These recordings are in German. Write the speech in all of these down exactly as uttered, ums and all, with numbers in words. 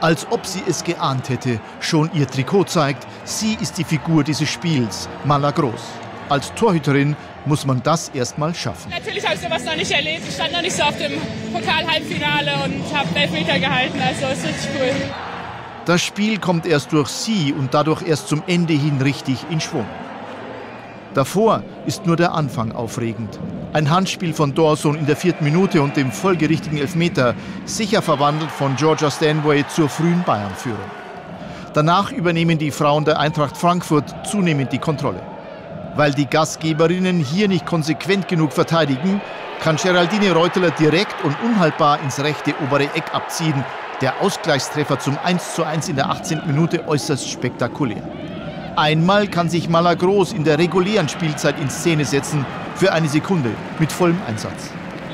Als ob sie es geahnt hätte, schon ihr Trikot zeigt, sie ist die Figur dieses Spiels, Mala Gross. Als Torhüterin muss man das erst mal schaffen. Natürlich habe ich sowas noch nicht erlebt. Ich stand noch nicht so auf dem Pokal-Halbfinale und habe Elfmeter gehalten, also ist richtig cool. Das Spiel kommt erst durch sie und dadurch erst zum Ende hin richtig in Schwung. Davor ist nur der Anfang aufregend. Ein Handspiel von Dawson in der vierten Minute und dem folgerichtigen Elfmeter, sicher verwandelt von Georgia Stanway zur frühen Bayern-Führung. Danach übernehmen die Frauen der Eintracht Frankfurt zunehmend die Kontrolle. Weil die Gastgeberinnen hier nicht konsequent genug verteidigen, kann Geraldine Reuteler direkt und unhaltbar ins rechte obere Eck abziehen. Der Ausgleichstreffer zum eins zu eins in der achtzehnten Minute äußerst spektakulär. Einmal kann sich Mala Gross in der regulären Spielzeit in Szene setzen, für eine Sekunde, mit vollem Einsatz.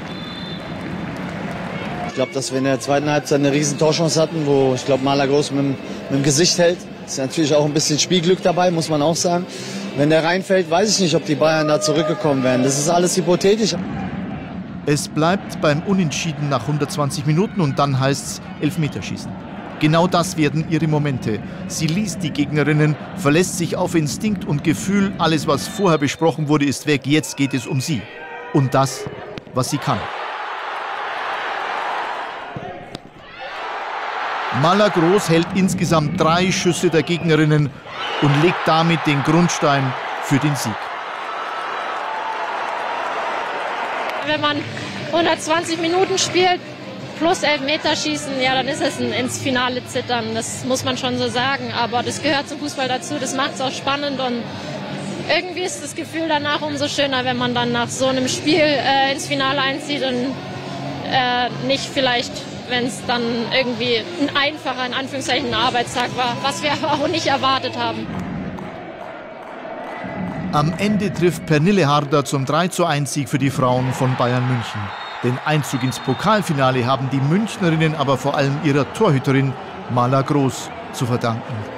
Ich glaube, dass wir in der zweiten Halbzeit eine riesen Torchance hatten, wo ich glaube, Mala Gross mit, mit dem Gesicht hält. Ist natürlich auch ein bisschen Spielglück dabei, muss man auch sagen. Wenn der reinfällt, weiß ich nicht, ob die Bayern da zurückgekommen wären. Das ist alles hypothetisch. Es bleibt beim Unentschieden nach hundertzwanzig Minuten und dann heißt es Elfmeterschießen. Genau das werden ihre Momente. Sie liest die Gegnerinnen, verlässt sich auf Instinkt und Gefühl. Alles, was vorher besprochen wurde, ist weg. Jetzt geht es um sie. Und das, was sie kann. Mala Gross hält insgesamt drei Schüsse der Gegnerinnen und legt damit den Grundstein für den Sieg. Wenn man hundertzwanzig Minuten spielt, plus Elfmeterschießen, ja, dann ist es ein ins Finale zittern. Das muss man schon so sagen. Aber das gehört zum Fußball dazu. Das macht es auch spannend. Und irgendwie ist das Gefühl danach umso schöner, wenn man dann nach so einem Spiel äh, ins Finale einzieht und äh, nicht vielleicht, wenn es dann irgendwie ein einfacher, in Anführungszeichen, Arbeitstag war, was wir aber auch nicht erwartet haben. Am Ende trifft Pernille Harder zum drei zu eins Sieg für die Frauen von Bayern München. Den Einzug ins Pokalfinale haben die Münchnerinnen aber vor allem ihrer Torhüterin Mala Gross zu verdanken.